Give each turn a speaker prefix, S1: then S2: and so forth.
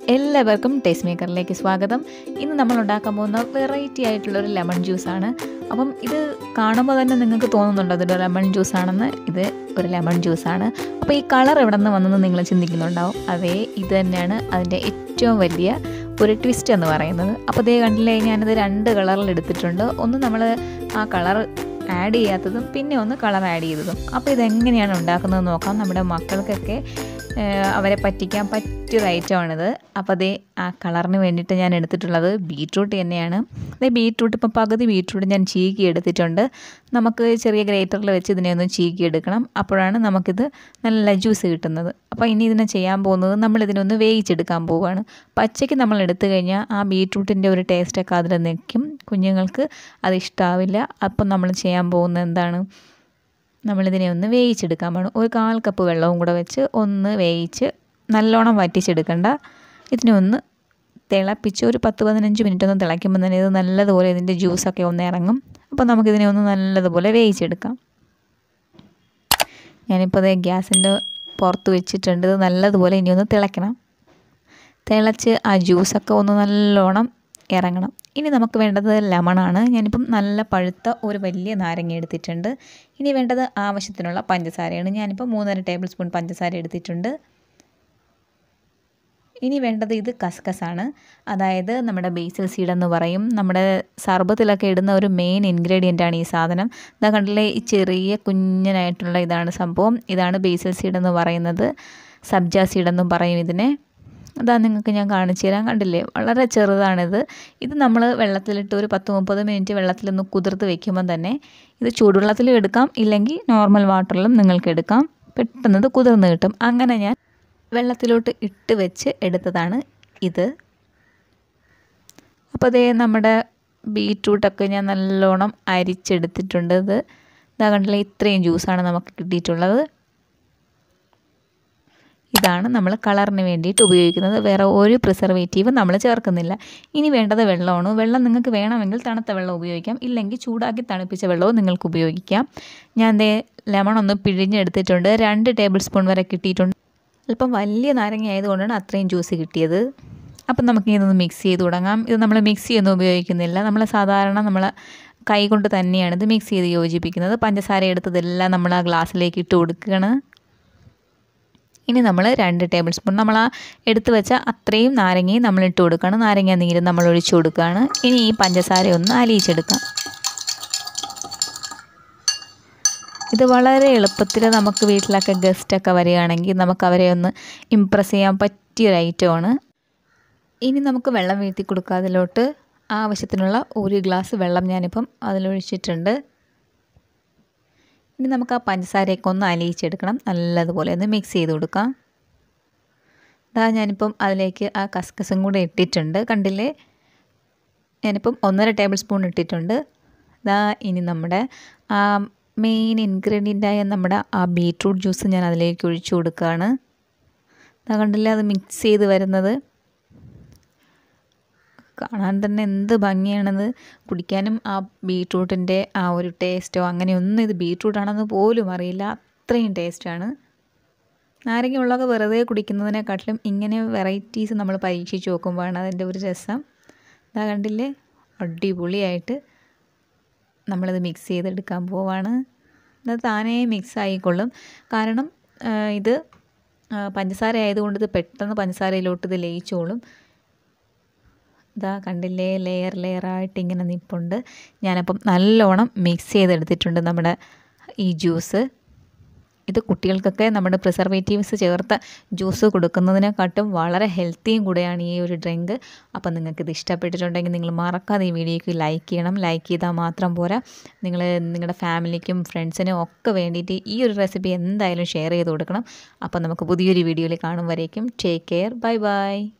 S1: എല്ലാവർക്കും ടേസ്റ്റ് മേക്കറിലേക്ക് സ്വാഗതം. ഇന്ന് നമ്മൾ ഉണ്ടാക്കാൻ പോകുന്ന വെറൈറ്റി ആയിട്ടുള്ളൊരു ലെമൺ ജ്യൂസാണ്. അപ്പം ഇത് കാണുമ്പോൾ തന്നെ നിങ്ങൾക്ക് തോന്നുന്നുണ്ടോ ഇതൊരു ലെമൺ ജ്യൂസാണെന്ന്? ഇത് ഒരു ലെമൺ ജ്യൂസാണ്. അപ്പോൾ ഈ കളർ എവിടെ നിന്ന് വന്നെന്ന് നിങ്ങൾ ചിന്തിക്കുന്നുണ്ടാവും. അതേ ഇത് തന്നെയാണ് അതിൻ്റെ ഏറ്റവും വലിയ ഒരു ട്വിസ്റ്റ് എന്ന് പറയുന്നത്. അപ്പോൾ ഇതേ കണ്ടില്ലേ, ഞാനിത് 2 കളറിൽ എടുത്തിട്ടുണ്ട്. ഒന്ന് നമ്മൾ ആ കളർ ആഡ് ചെയ്യാത്തതും പിന്നെ ഒന്ന് കളർ ആഡ് ചെയ്തതും. അപ്പോൾ ഇതെങ്ങനെയാണ് ഉണ്ടാക്കുന്നത് നോക്കാം. നമ്മുടെ മക്കൾക്കൊക്കെ അവരെ പറ്റിക്കാൻ പറ്റിയൊരു ഐറ്റമാണിത്. അപ്പോൾ അതേ ആ കളറിന് വേണ്ടിയിട്ട് ഞാൻ എടുത്തിട്ടുള്ളത് ബീറ്റ്റൂട്ട് തന്നെയാണ്. അതേ ബീറ്റ്റൂട്ട് ഇപ്പം പകുതി ബീറ്റ്റൂട്ട് ഞാൻ ചീകി എടുത്തിട്ടുണ്ട്. നമുക്ക് ചെറിയ ഗ്രേറ്ററിൽ വെച്ച് ഇതിനെ ഒന്ന് ചീകി എടുക്കണം. അപ്പോഴാണ് നമുക്കിത് നല്ല ജ്യൂസ് കിട്ടുന്നത്. അപ്പോൾ ഇനി ഇതിനെ ചെയ്യാൻ പോകുന്നത് നമ്മളിതിനൊന്ന് വേവിച്ചെടുക്കാൻ പോവുകയാണ്. പച്ചയ്ക്ക് നമ്മൾ എടുത്തു കഴിഞ്ഞാൽ ആ ബീറ്റ്റൂട്ടിൻ്റെ ഒരു ടേസ്റ്റൊക്കെ അതിൽ നിൽക്കും. കുഞ്ഞുങ്ങൾക്ക് അത് ഇഷ്ടാവില്ല. അപ്പം നമ്മൾ ചെയ്യാൻ പോകുന്നത് എന്താണ്, നമ്മളിതിനെ ഒന്ന് വേവിച്ചെടുക്കാൻ വേണം. ഒരു 1/4 കപ്പ് വെള്ളവും കൂടെ വെച്ച് ഒന്ന് വേവിച്ച് നല്ലോണം വറ്റിച്ചെടുക്കണ്ട. ഇതിനെ ഒന്ന് തിളപ്പിച്ച് ഒരു 10-15 മിനിറ്റ് ഒന്ന് തിളയ്ക്കുമ്പോൾ തന്നെ ഇത് നല്ലതുപോലെ ഇതിൻ്റെ ജ്യൂസൊക്കെ ഒന്ന് ഇറങ്ങും. അപ്പോൾ നമുക്കിതിനെ ഒന്ന് നല്ലതുപോലെ വേവിച്ചെടുക്കാം. ഞാനിപ്പോൾ അതേ ഗ്യാസിൻ്റെ പുറത്ത് വെച്ചിട്ടുണ്ട്. ഇത് നല്ലതുപോലെ ഇനി ഒന്ന് തിളയ്ക്കണം. തിളച്ച് ആ ജ്യൂസൊക്കെ ഒന്ന് നല്ലോണം ഇറങ്ങണം. ഇനി നമുക്ക് വേണ്ടത് ലെമണാണ്. ഞാനിപ്പം നല്ല പഴുത്ത ഒരു വലിയ നാരങ്ങ എടുത്തിട്ടുണ്ട്. ഇനി വേണ്ടത് ആവശ്യത്തിനുള്ള പഞ്ചസാരയാണ്. ഞാനിപ്പോൾ 3.5 ടേബിൾ സ്പൂൺ പഞ്ചസാര എടുത്തിട്ടുണ്ട്. ഇനി വേണ്ടത് ഇത് കസ്കസാണ്. അതായത് നമ്മുടെ ബേസിൽ സീഡ് എന്ന് പറയും. നമ്മുടെ സർബത്തിലൊക്കെ ഇടുന്ന ഒരു മെയിൻ ഇൻഗ്രീഡിയൻ്റാണ് ഈ സാധനം. ഇതാ കണ്ടില്ലേ, ഈ ചെറിയ കുഞ്ഞനായിട്ടുള്ള ഇതാണ് സംഭവം. ഇതാണ് ബേസിൽ സീഡ് എന്ന് പറയുന്നത്. സബ്ജ സീഡ് എന്നും പറയും ഇതിനെ. അതാ നിങ്ങൾക്ക് ഞാൻ കാണിച്ചു തരാം. കണ്ടില്ലേ, വളരെ ചെറുതാണിത്. ഇത് നമ്മൾ വെള്ളത്തിലിട്ട് ഒരു 10-30 മിനിറ്റ് വെള്ളത്തിലൊന്ന് കുതിർത്ത് വെക്കുമ്പോൾ തന്നെ ഇത് ചൂടുവെള്ളത്തിലും എടുക്കാം, ഇല്ലെങ്കിൽ നോർമൽ വാട്ടറിലും നിങ്ങൾക്ക് എടുക്കാം. പെട്ടെന്ന് ഇത് കുതിർന്ന് കിട്ടും. അങ്ങനെ ഞാൻ വെള്ളത്തിലോട്ട് ഇട്ട് വെച്ച് എടുത്തതാണ് ഇത്. അപ്പോൾ അതേ നമ്മുടെ ബീറ്റ്റൂട്ടൊക്കെ ഞാൻ നല്ലോണം അരിച്ചെടുത്തിട്ടുണ്ട്. ഇതാ കണ്ടില്ലേ, ഇത്രയും ജ്യൂസാണ് നമുക്ക് കിട്ടിയിട്ടുള്ളത്. ഇതാണ് നമ്മൾ കളറിന് വേണ്ടിയിട്ട് ഉപയോഗിക്കുന്നത്. വേറെ ഒരു പ്രിസർവേറ്റീവ് നമ്മൾ ചേർക്കുന്നില്ല. ഇനി വേണ്ടത് വെള്ളമാണ്. വെള്ളം നിങ്ങൾക്ക് വേണമെങ്കിൽ തണുത്ത വെള്ളം ഉപയോഗിക്കാം, ഇല്ലെങ്കിൽ ചൂടാക്കി തണുപ്പിച്ച വെള്ളവും നിങ്ങൾക്ക് ഉപയോഗിക്കാം. ഞാൻ ദേ ലെമൺ ഒന്ന് പിഴിഞ്ഞെടുത്തിട്ടുണ്ട്. 2 ടേബിൾ സ്പൂൺ വരെ കിട്ടിയിട്ടുണ്ട്. അല്പം വലിയ നാരങ്ങ ആയതുകൊണ്ടാണ് അത്രയും ജ്യൂസ് കിട്ടിയത്. അപ്പം നമുക്ക് ഇതൊന്ന് മിക്സ് ചെയ്ത് തുടങ്ങാം. ഇത് നമ്മൾ മിക്സിയൊന്നും ഉപയോഗിക്കുന്നില്ല. നമ്മൾ സാധാരണ നമ്മൾ കൈ കൊണ്ട് തന്നെയാണ് ഇത് മിക്സ് ചെയ്ത് യോജിപ്പിക്കുന്നത്. പഞ്ചസാര എടുത്തതെല്ലാം നമ്മൾ ആ ഗ്ലാസ്സിലേക്ക് ഇട്ട് കൊടുക്കുകയാണ്. ഇനി നമ്മൾ 2 ടേബിൾ സ്പൂൺ നമ്മൾ ആ എടുത്ത് വെച്ച അത്രയും നാരങ്ങയും നമ്മൾ ഇട്ട് കൊടുക്കുകയാണ്. നാരങ്ങ നീര് നമ്മൾ ഒഴിച്ചു കൊടുക്കുകയാണ്. ഇനി ഈ പഞ്ചസാര ഒന്ന് അലിയിച്ചെടുക്കാം. ഇത് വളരെ എളുപ്പത്തിൽ നമുക്ക് വീട്ടിലൊക്കെ ഗസ്റ്റൊക്കെ വരികയാണെങ്കിൽ നമുക്ക് അവരെ ഒന്ന് ഇമ്പ്രസ് ചെയ്യാൻ പറ്റിയൊരു ഐറ്റമാണ്. ഇനി നമുക്ക് വെള്ളം വീഴ്ത്തി കൊടുക്കുക. അതിലോട്ട് ആവശ്യത്തിനുള്ള 1 ഗ്ലാസ് വെള്ളം ഞാനിപ്പം അതിലൊഴിച്ചിട്ടുണ്ട്. ഇനി നമുക്ക് ആ പഞ്ചസാരയൊക്കെ ഒന്ന് അലിയിച്ചെടുക്കണം. നല്ലതുപോലെ ഒന്ന് മിക്സ് ചെയ്ത് കൊടുക്കാം. ഇതാ ഞാനിപ്പം അതിലേക്ക് ആ കസ്കസും കൂടെ ഇട്ടിട്ടുണ്ട്. കണ്ടില്ലേ, ഞാനിപ്പം 1.5 ടേബിൾ സ്പൂൺ ഇട്ടിട്ടുണ്ട്. ഇതാ ഇനി നമ്മുടെ ആ മെയിൻ ഇൻഗ്രീഡിയൻ്റായ നമ്മുടെ ആ ബീറ്റ്റൂട്ട് ജ്യൂസ് ഞാൻ അതിലേക്ക് ഒഴിച്ചു കൊടുക്കുകയാണ്. ഇതാ കണ്ടില്ലേ, അത് മിക്സ് ചെയ്ത് വരുന്നത് കാണാൻ തന്നെ എന്ത് ഭംഗിയാണത്. കുടിക്കാനും ആ ബീറ്റ്റൂട്ടിൻ്റെ ആ ഒരു ടേസ്റ്റോ അങ്ങനെയൊന്നും ഇത് ബീറ്റ്റൂട്ടാണെന്ന് പോലും അറിയില്ല. അത്രയും ടേസ്റ്റാണ്. നാരങ്ങ ഉള്ളതൊക്കെ വെറുതെ കുടിക്കുന്നതിനെക്കാട്ടിലും ഇങ്ങനെ വെറൈറ്റീസ് നമ്മൾ പരീക്ഷിച്ച് നോക്കുമ്പോഴാണ് അതിൻ്റെ ഒരു രസം. ഇതാ കണ്ടില്ലേ, അടിപൊളിയായിട്ട് നമ്മളിത് മിക്സ് ചെയ്തെടുക്കാൻ പോവാണ്. ഇത് താനേ മിക്സ് ആയിക്കൊള്ളും. കാരണം ഇത് പഞ്ചസാര ആയതുകൊണ്ട് ഇത് പെട്ടെന്ന് പഞ്ചസാരയിലോട്ട് ഇത് ലയിച്ചോളും. ഇതാ കണ്ടില്ലേ, ലെയറായിട്ട് ഇങ്ങനെ നിൽപ്പുണ്ട്. ഞാനപ്പം നല്ലോണം മിക്സ് ചെയ്തെടുത്തിട്ടുണ്ട് നമ്മുടെ ഈ ജ്യൂസ്. ഇത് കുട്ടികൾക്കൊക്കെ നമ്മുടെ പ്രിസർവേറ്റീവ്സ് ചേർത്ത ജ്യൂസ് കൊടുക്കുന്നതിനെക്കാട്ടും വളരെ ഹെൽത്തിയും കൂടെയാണ് ഈ ഒരു ഡ്രിങ്ക്. അപ്പം നിങ്ങൾക്കിത് ഇഷ്ടപ്പെട്ടിട്ടുണ്ടെങ്കിൽ നിങ്ങൾ മറക്കാതെ ഈ വീഡിയോയ്ക്ക് ലൈക്ക് ചെയ്യണം. ലൈക്ക് ചെയ്താൽ മാത്രം പോരാ, നിങ്ങൾ നിങ്ങളുടെ ഫാമിലിക്കും ഫ്രണ്ട്സിനും ഒക്കെ വേണ്ടിയിട്ട് ഈ ഒരു റെസിപ്പി എന്തായാലും ഷെയർ ചെയ്ത് കൊടുക്കണം. അപ്പം നമുക്ക് പുതിയൊരു വീഡിയോയിൽ കാണും വരേക്കും ടേക്ക് കെയർ. Bye bye.